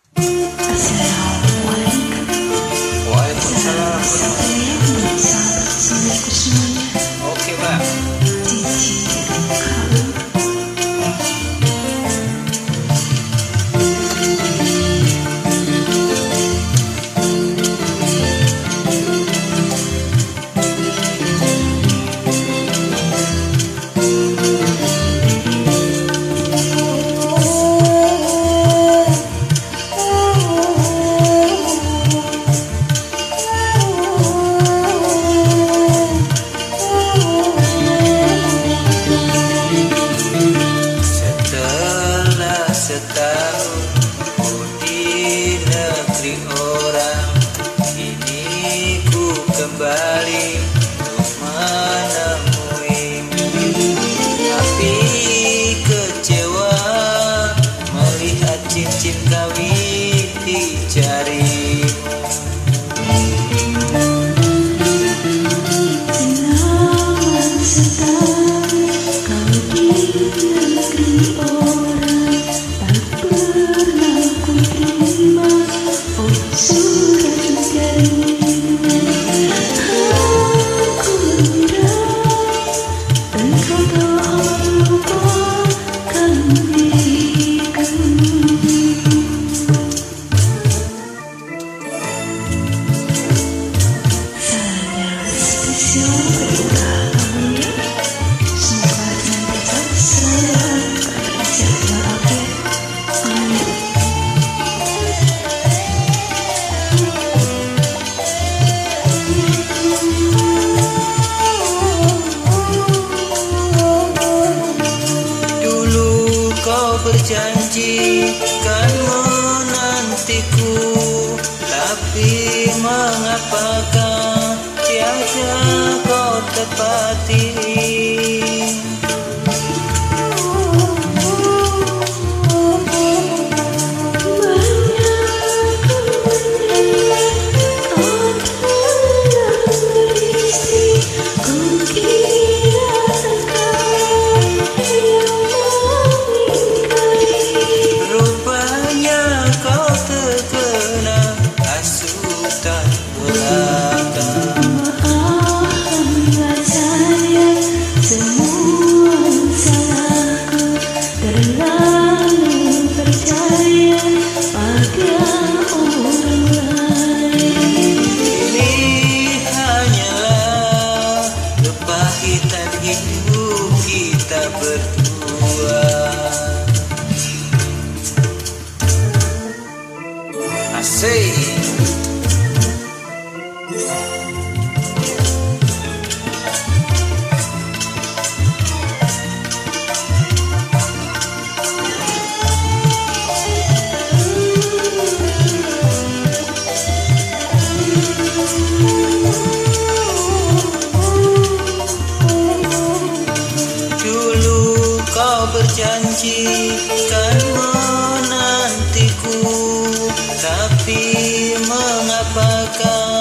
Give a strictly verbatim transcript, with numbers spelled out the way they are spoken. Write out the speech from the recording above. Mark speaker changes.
Speaker 1: Assalamualaikum.
Speaker 2: Waalaikumsalam.
Speaker 1: Saya menjadi sahabat saudaraku semuanya.
Speaker 2: Oke, Mbak.
Speaker 1: Cici kamu.
Speaker 2: Setahun ku di negeri orang, kini ku kembali untuk menemuimu. Tapi kecewa melihat cincin kawin di jarimu.
Speaker 1: Selama setahun kau di negeri orang, tak pernah ku terima oh surat darimu. Aku mengira engkau telah melupakan diriku. Salam spesial berkah kamu ya. Semoga senantiasa selalu sehat walafiat. Amin.
Speaker 2: Dulu kau berjanji kan menantiku, tapi mengapakah tiada kau tepati? Rupanya kau terkena hasutan belaka.
Speaker 1: Maafkanlah saya semua salahku, terlalu percaya pada orang lain.
Speaker 2: Ini hanyalah kepahitan hidup kita berdua. Asik. Dulu kau berjanji kan menantiku, tapi mengapakah